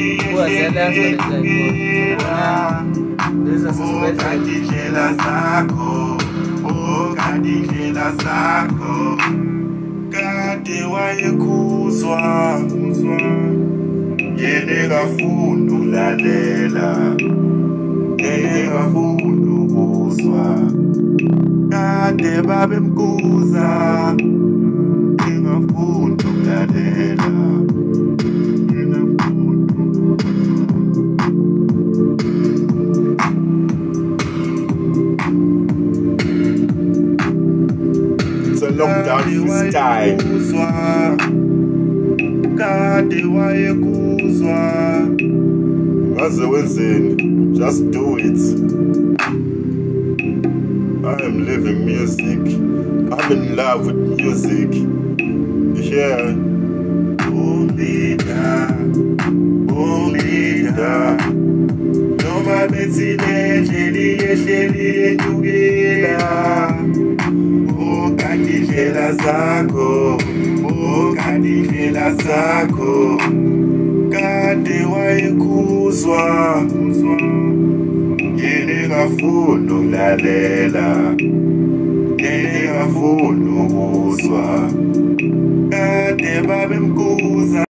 Ukadindlela zakho, ukadindlela zakho, kade wayekuzwa, yena engafuni ulalela, yena engafuni ukuzwa, kade babemkuza, engafuni ukulalela. It's a lockdown freestyle. Kade wayekuzwa, Ngaze wenzeni, just do it. I am living music. I'm in love with music. Yeah. Umida noma bethi lendleli yehleli enyukela, ukadindlela zakho, ukadindlela zakho, kade wayekuzwa, yena engafuni ukulalela, yena engafuni ukuzwa, kade babemkuza.